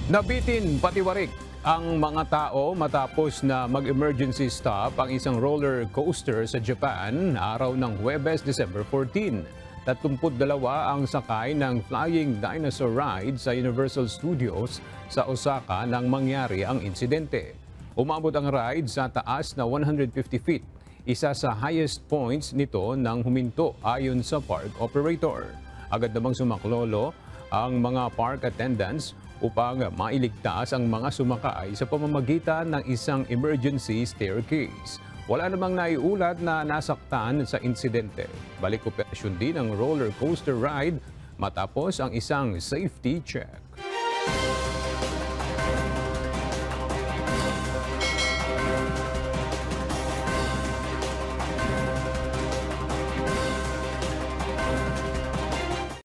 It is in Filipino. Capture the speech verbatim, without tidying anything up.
Nabitin patiwarik ang mga tao matapos na mag-emergency stop ang isang roller coaster sa Japan araw ng Huwebes, December fourteen. tatlumput dalawa ang sakay ng Flying Dinosaur Ride sa Universal Studios sa Osaka nang mangyari ang insidente. Umabot ang ride sa taas na one hundred fifty feet, isa sa highest points nito nang huminto ayon sa park operator. Agad namang sumaklolo ang mga park attendants upang mailigtas ang mga sumakay sa pamamagitan ng isang emergency staircase. Wala namang naiulat na nasaktan sa insidente. Balik operasyon din ang roller coaster ride matapos ang isang safety check.